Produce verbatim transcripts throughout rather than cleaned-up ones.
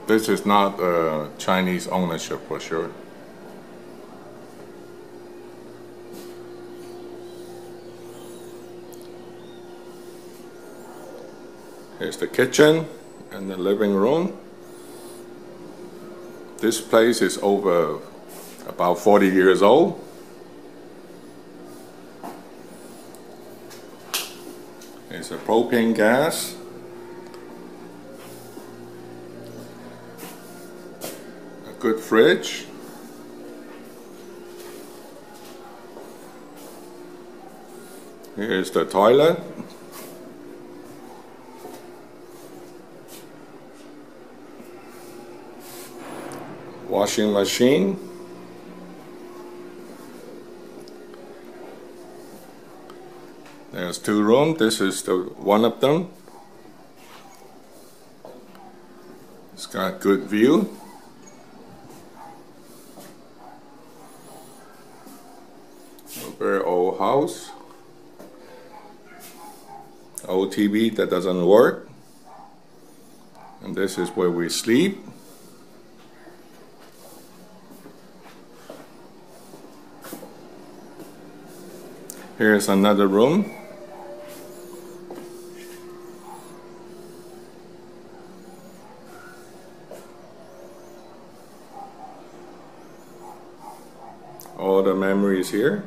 This is not uh, Chinese ownership for sure. Here's the kitchen and the living room. This place is over about forty years old. There's a propane gas. A good fridge. Here's the toilet. Washing machine. There's two rooms. This is the one of them. It's got good view. A very old house. Old T V that doesn't work. And this is where we sleep. Here's another room. All the memories here.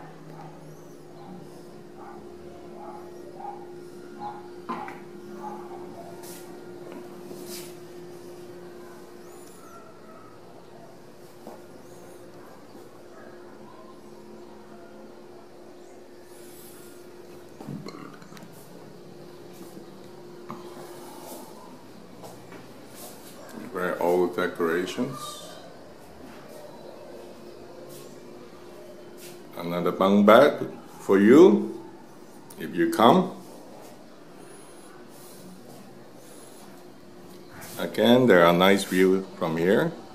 Very old decorations. Another bunk bed for you if you come. Again, there are nice views from here.